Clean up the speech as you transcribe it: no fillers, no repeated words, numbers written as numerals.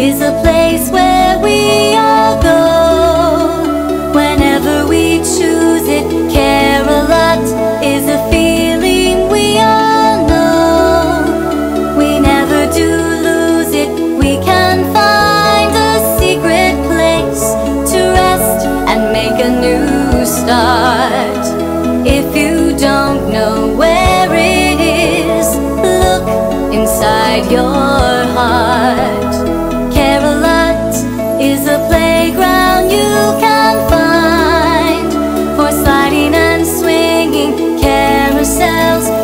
is a place where we all go whenever we choose it. Care-a-Lot is a feeling we all know. We never do lose it. We can find a secret place to rest and make a new start. If you don't know where it is, look inside your heart. Care-a-Lot is a playground you can find for sliding and swinging carousels